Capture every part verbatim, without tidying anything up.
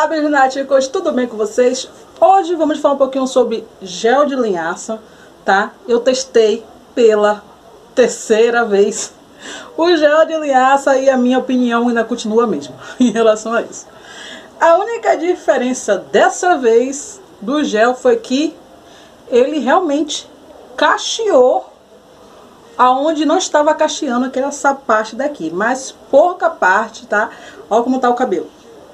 Olá, beijonáticos, tudo bem com vocês? Hoje vamos falar um pouquinho sobre gel de linhaça, tá? Eu testei pela terceira vez o gel de linhaça e a minha opinião ainda continua a mesma em relação a isso. A única diferença dessa vez do gel foi que ele realmente cacheou aonde não estava cacheando, que era essa parte daqui, mas pouca parte, tá? Olha como tá o cabelo.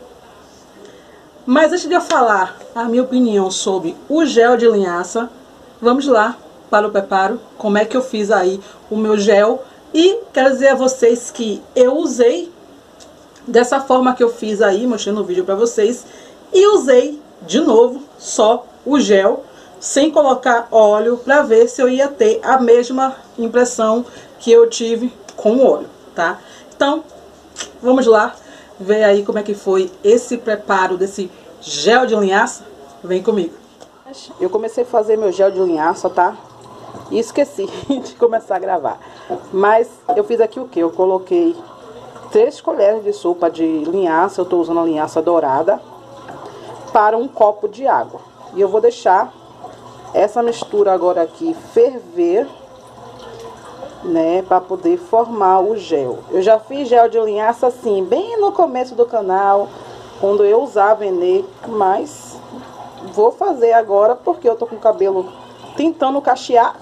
Mas antes de eu falar a minha opinião sobre o gel de linhaça, vamos lá para o preparo, como é que eu fiz aí o meu gel. E quero dizer a vocês que eu usei dessa forma que eu fiz aí, mostrando no vídeo para vocês. E usei de novo só o gel, sem colocar óleo, para ver se eu ia ter a mesma impressão que eu tive com o óleo, tá? Então, vamos lá ver aí como é que foi esse preparo desse gel de linhaça. Vem comigo. Eu comecei a fazer meu gel de linhaça, tá? E esqueci de começar a gravar. Mas eu fiz aqui o que? Eu coloquei três colheres de sopa de linhaça. Eu tô usando a linhaça dourada, para um copo de água. E eu vou deixar essa mistura agora aqui ferver, né, para poder formar o gel. Eu já fiz gel de linhaça assim, bem no começo do canal, quando eu usava Enê, mas vou fazer agora porque eu tô com o cabelo tentando cachear.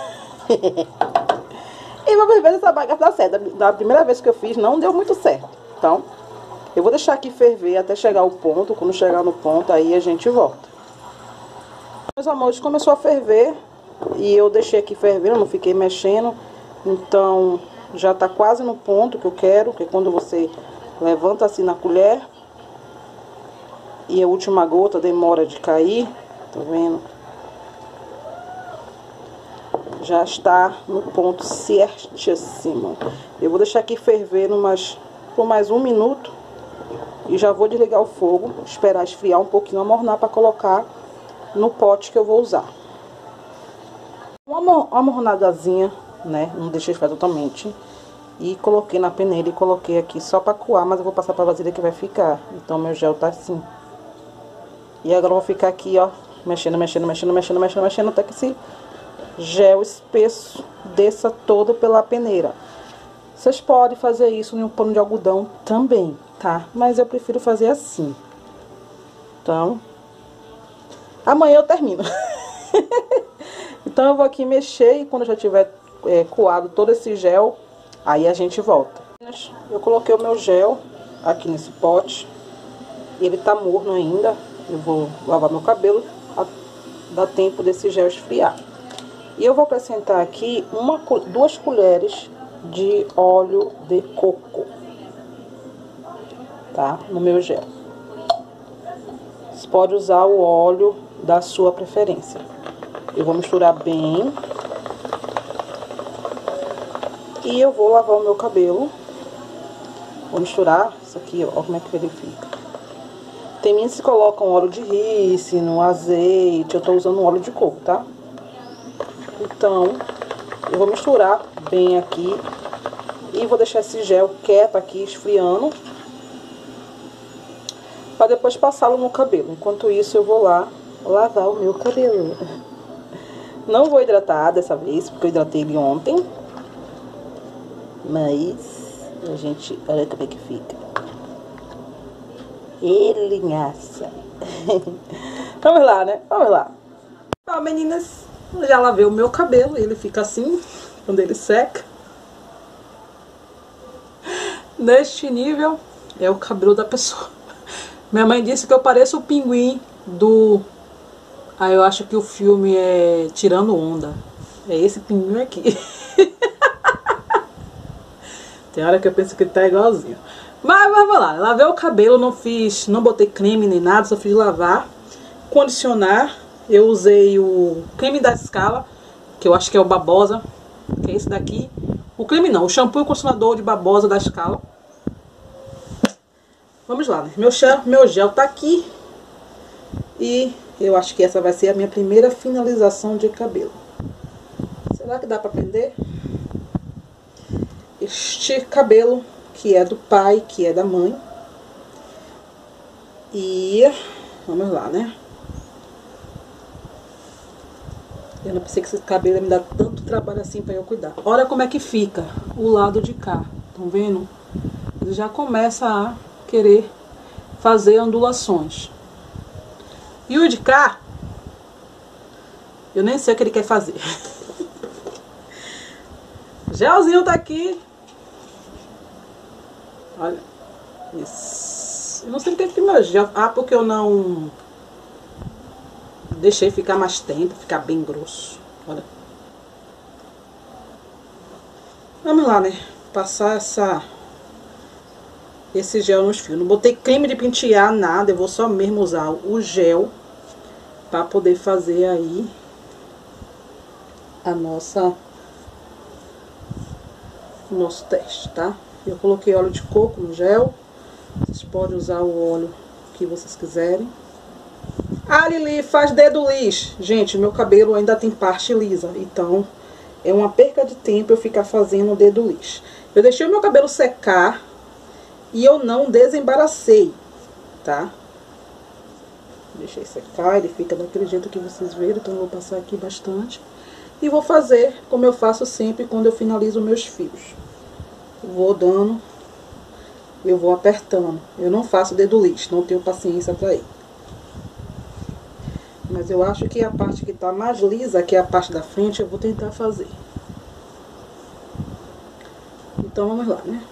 E vamos ver se essa bagaça dá certo. Da primeira vez que eu fiz não deu muito certo. Então, eu vou deixar aqui ferver até chegar ao ponto. Quando chegar no ponto, aí a gente volta. Meus amores, começou a ferver e eu deixei aqui fervendo, não fiquei mexendo. Então, já tá quase no ponto que eu quero, que é quando você levanta assim na colher e a última gota demora de cair, tá vendo? Já está no ponto certíssimo. Eu vou deixar aqui ferver umas, por mais um minuto e já vou desligar o fogo, esperar esfriar um pouquinho, amornar para colocar no pote que eu vou usar. Uma amornadazinha, né? Não deixei esfriar totalmente. E coloquei na peneira e coloquei aqui só para coar, mas eu vou passar para vasilha que vai ficar. Então meu gel tá assim. E agora eu vou ficar aqui, ó, mexendo, mexendo, mexendo, mexendo, mexendo, mexendo, até que esse gel espesso desça todo pela peneira. Vocês podem fazer isso em um pano de algodão também, tá? Mas eu prefiro fazer assim. Então, amanhã eu termino. Então eu vou aqui mexer e quando já tiver é, coado todo esse gel, aí a gente volta. Eu coloquei o meu gel aqui nesse pote. E ele tá morno ainda. Eu vou lavar meu cabelo, dá tempo desse gel esfriar. E eu vou acrescentar aqui uma, duas colheres de óleo de coco, tá? No meu gel. Você pode usar o óleo da sua preferência. Eu vou misturar bem. E eu vou lavar o meu cabelo. Vou misturar isso aqui, ó, como é que ele fica. Tem meninas que colocam óleo de rícino, azeite. Eu tô usando óleo de coco, tá? Então, eu vou misturar bem aqui. E vou deixar esse gel quieto aqui, esfriando, para depois passá-lo no cabelo. Enquanto isso, eu vou lá lavar o meu cabelo. Não vou hidratar dessa vez, porque eu hidratei ele ontem. Mas a gente, olha como é que fica. E linhaça. Vamos lá, né? Vamos lá. Ó, meninas, já lavei o meu cabelo. Ele fica assim, quando ele seca. Neste nível, é o cabelo da pessoa. Minha mãe disse que eu pareço o pinguim do... Ah, eu acho que o filme é Tirando Onda. É esse pinguim aqui. Tem hora que eu penso que ele tá igualzinho. Mas vamos lá, lavei o cabelo, não fiz, não botei creme nem nada, só fiz lavar. Condicionar, eu usei o creme da Scala, que eu acho que é o Babosa, que é esse daqui. O creme não, o shampoo e o condicionador de Babosa da Scala. Vamos lá, né? Meu gel, meu gel tá aqui. E eu acho que essa vai ser a minha primeira finalização de cabelo. Será que dá pra prender? Este cabelo, que é do pai, que é da mãe. E vamos lá, né? Eu não pensei que esse cabelo ia me dar tanto trabalho assim pra eu cuidar. Olha como é que fica o lado de cá. Estão vendo? Ele já começa a querer fazer ondulações. E o de cá, eu nem sei o que ele quer fazer. O gelzinho tá aqui. Olha. Isso. Eu não sei porque que meu gel... Ah, porque eu não... deixei ficar mais tempo, ficar bem grosso. Olha. Vamos lá, né? Passar essa... esse gel nos fios. Não botei creme de pentear, nada. Eu vou só mesmo usar o gel pra poder fazer aí a nossa... o nosso teste, tá? Eu coloquei óleo de coco no gel. Vocês podem usar o óleo que vocês quiserem. Ah, Lili, faz dedo liso. Gente, meu cabelo ainda tem parte lisa. Então, é uma perca de tempo eu ficar fazendo o dedo liso. Eu deixei o meu cabelo secar e eu não desembaracei, tá? Deixei secar, ele fica daquele jeito que vocês viram. Então, eu vou passar aqui bastante. E vou fazer como eu faço sempre quando eu finalizo meus fios. Vou dando, eu vou apertando. Eu não faço dedo liso, não tenho paciência pra ir. Mas eu acho que a parte que tá mais lisa, que é a parte da frente, eu vou tentar fazer. Então vamos lá, né?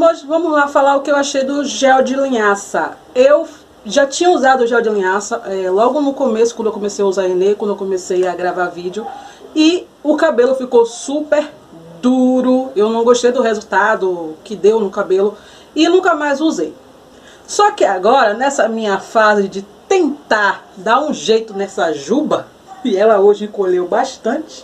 hoje vamos lá falar o que eu achei do gel de linhaça. Eu já tinha usado o gel de linhaça é, logo no começo, quando eu comecei a usar Renê, quando eu comecei a gravar vídeo. E o cabelo ficou super duro. Eu não gostei do resultado que deu no cabelo e nunca mais usei. Só que agora, nessa minha fase de tentar dar um jeito nessa juba, e ela hoje encolheu bastante,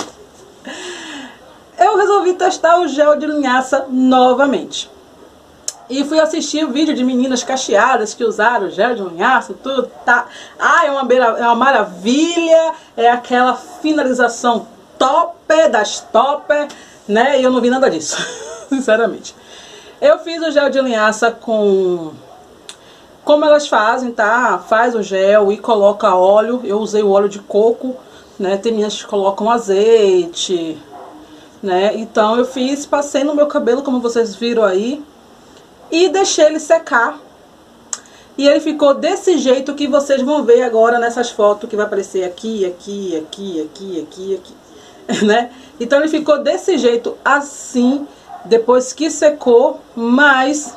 eu resolvi testar o gel de linhaça novamente. E fui assistir o vídeo de meninas cacheadas que usaram gel de linhaça, tudo, tá? Ah, é uma, é uma maravilha, é aquela finalização top das top, né? E eu não vi nada disso, sinceramente. Eu fiz o gel de linhaça com... como elas fazem, tá? Faz o gel e coloca óleo. Eu usei o óleo de coco, né? Tem meninas que colocam azeite, né? Então eu fiz, passei no meu cabelo, como vocês viram aí, e deixei ele secar. E ele ficou desse jeito que vocês vão ver agora nessas fotos que vai aparecer aqui, aqui, aqui, aqui, aqui, aqui, né? Então ele ficou desse jeito assim, depois que secou, mas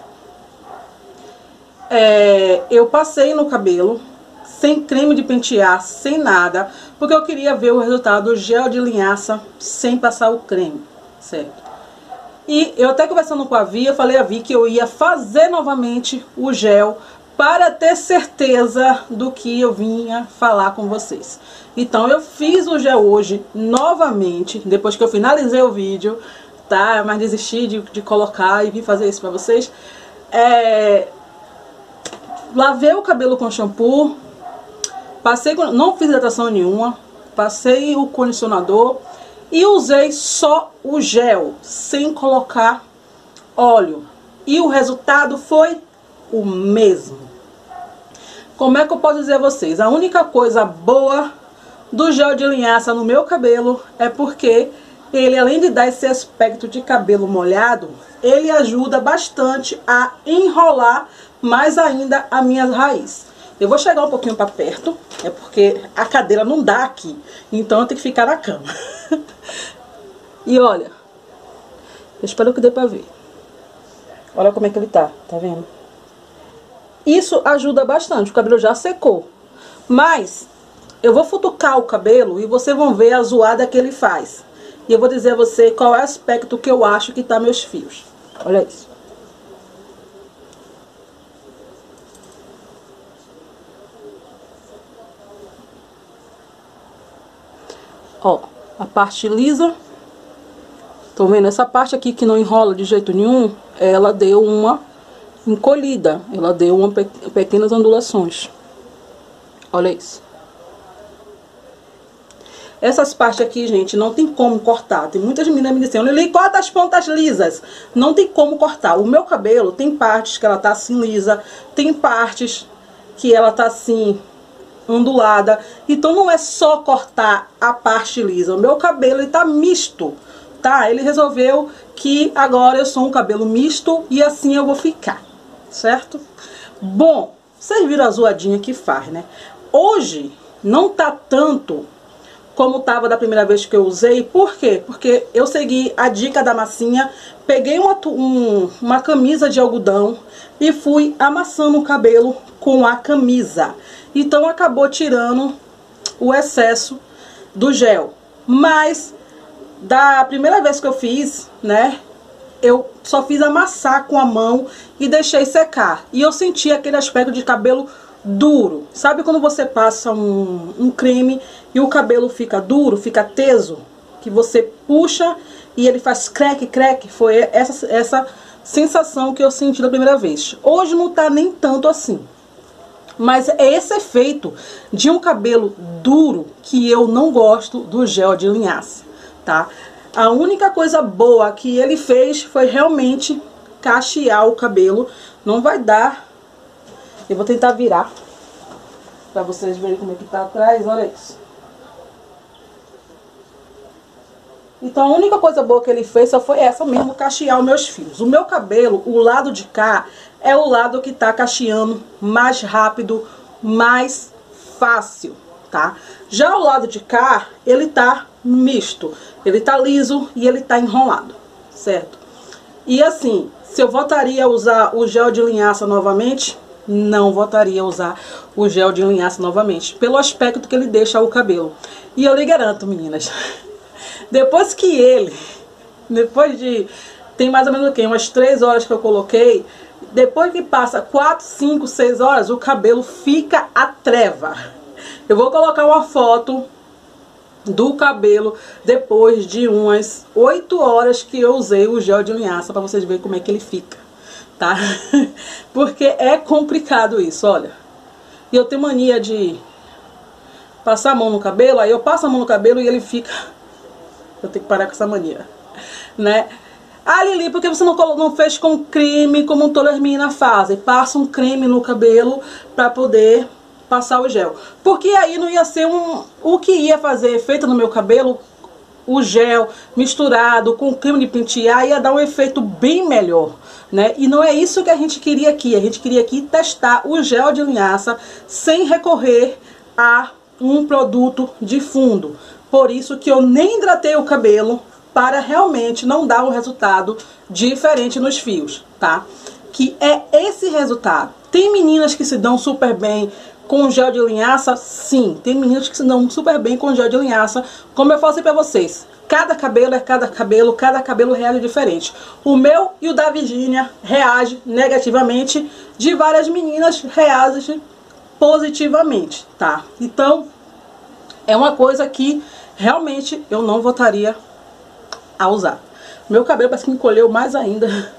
é, eu passei no cabelo, sem creme de pentear, sem nada, porque eu queria ver o resultado do gel de linhaça sem passar o creme, certo? E eu até conversando com a Vi, eu falei a Vi que eu ia fazer novamente o gel para ter certeza do que eu vinha falar com vocês. Então eu fiz o gel hoje novamente, depois que eu finalizei o vídeo, tá? Mas desisti de, de colocar e vim fazer isso para vocês. É... Lavei o cabelo com shampoo, passei, não fiz hidratação nenhuma, passei o condicionador e usei só o gel, sem colocar óleo. E o resultado foi o mesmo. Como é que eu posso dizer a vocês? A única coisa boa do gel de linhaça no meu cabelo é porque ele, além de dar esse aspecto de cabelo molhado, ele ajuda bastante a enrolar mais ainda as minhas raízes. Eu vou chegar um pouquinho para perto, é porque a cadeira não dá aqui, então eu tenho que ficar na cama. E olha, eu espero que dê para ver. Olha como é que ele tá, tá vendo? Isso ajuda bastante, o cabelo já secou. Mas eu vou futucar o cabelo e vocês vão ver a zoada que ele faz. E eu vou dizer a você qual é o aspecto que eu acho que tá meus fios. Olha isso. Ó, a parte lisa. Estão vendo? Essa parte aqui que não enrola de jeito nenhum, ela deu uma encolhida. Ela deu uma pe pequenas ondulações. Olha isso. Essas partes aqui, gente, não tem como cortar. Tem muitas meninas me dizendo, Lili, corta as pontas lisas. Não tem como cortar. O meu cabelo tem partes que ela tá assim lisa, tem partes que ela tá assim ondulada. Então não é só cortar a parte lisa. O meu cabelo, ele tá misto, tá? Ele resolveu que agora eu sou um cabelo misto e assim eu vou ficar, certo? Bom, vocês viram a zoadinha que faz, né? Hoje não tá tanto como tava da primeira vez que eu usei. Por quê? Porque eu segui a dica da massinha, peguei uma, um, uma camisa de algodão e fui amassando o cabelo com a camisa. Então acabou tirando o excesso do gel. Mas da primeira vez que eu fiz, né, eu só fiz amassar com a mão e deixei secar. E eu senti aquele aspecto de cabelo duro. Sabe quando você passa um, um creme e o cabelo fica duro, fica teso? Que você puxa e ele faz crack, crack. Foi essa, essa sensação que eu senti da primeira vez. Hoje não tá nem tanto assim. Mas é esse efeito de um cabelo duro que eu não gosto do gel de linhaça, tá? A única coisa boa que ele fez foi realmente cachear o cabelo. Não vai dar. Eu vou tentar virar pra vocês verem como é que tá atrás. Olha isso. Então a única coisa boa que ele fez só foi essa mesmo, cachear os meus fios. O meu cabelo, o lado de cá, é o lado que tá cacheando mais rápido, mais fácil, tá? Já o lado de cá, ele tá misto. Ele tá liso e ele tá enrolado, certo? E assim, se eu voltaria a usar o gel de linhaça novamente, não voltaria a usar o gel de linhaça novamente, pelo aspecto que ele deixa o cabelo. E eu lhe garanto, meninas, depois que ele, depois de, tem mais ou menos o quê? Umas três horas que eu coloquei, depois que passa quatro, cinco, seis horas, o cabelo fica a treva. Eu vou colocar uma foto do cabelo depois de umas oito horas que eu usei o gel de linhaça, para vocês verem como é que ele fica, tá? Porque é complicado isso, olha. E eu tenho mania de passar a mão no cabelo, aí eu passo a mão no cabelo e ele fica... Eu tenho que parar com essa mania, né? Ah, Lili, por que você não, não fez com creme como todas as meninas fazem? Passa um creme no cabelo para poder passar o gel. Porque aí não ia ser um... O que ia fazer efeito no meu cabelo, o gel misturado com creme de pentear, ia dar um efeito bem melhor, né? E não é isso que a gente queria aqui. A gente queria aqui testar o gel de linhaça sem recorrer a um produto de fundo. Por isso que eu nem hidratei o cabelo, para realmente não dar um resultado diferente nos fios, tá? Que é esse resultado. Tem meninas que se dão super bem com gel de linhaça? Sim, tem meninas que se dão super bem com gel de linhaça. Como eu falei para vocês, cada cabelo é cada cabelo, cada cabelo reage diferente. O meu e o da Virgínia reage negativamente, de várias meninas reagem positivamente, tá? Então, é uma coisa que realmente eu não votaria a usar. Meu cabelo parece que encolheu mais ainda.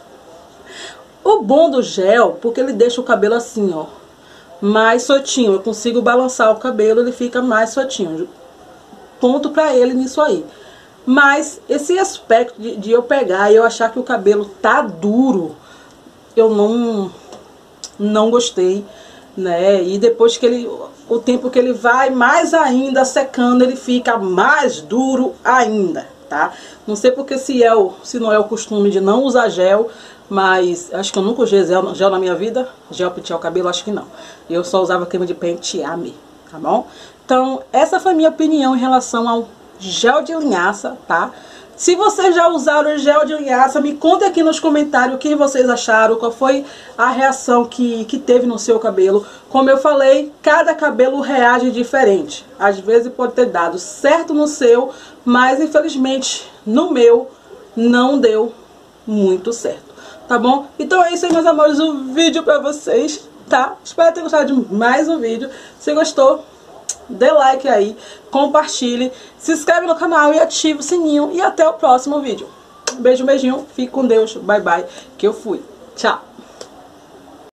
O bom do gel, porque ele deixa o cabelo assim, ó, mais soltinho. Eu consigo balançar o cabelo, ele fica mais soltinho. Ponto pra ele nisso aí. Mas esse aspecto de, de eu pegar e eu achar que o cabelo tá duro, eu não não gostei, né? E depois que ele, o tempo que ele vai mais ainda secando, ele fica mais duro ainda. Tá? Não sei porque se, é o, se não é o costume de não usar gel, mas acho que eu nunca usei gel, gel na minha vida. Gel para pentear o cabelo, acho que não. Eu só usava creme de pentear mesmo, tá bom? Então, essa foi a minha opinião em relação ao gel de linhaça, tá? Se vocês já usaram o gel de linhaça, me contem aqui nos comentários o que vocês acharam, qual foi a reação que, que teve no seu cabelo. Como eu falei, cada cabelo reage diferente. Às vezes pode ter dado certo no seu, mas infelizmente no meu não deu muito certo, tá bom? Então é isso aí, meus amores, o vídeo pra vocês, tá? Espero ter gostado de mais um vídeo. Se gostou, dê like aí, compartilhe, se inscreve no canal e ative o sininho. E até o próximo vídeo. Beijo, beijinho, fique com Deus, bye bye, que eu fui. Tchau!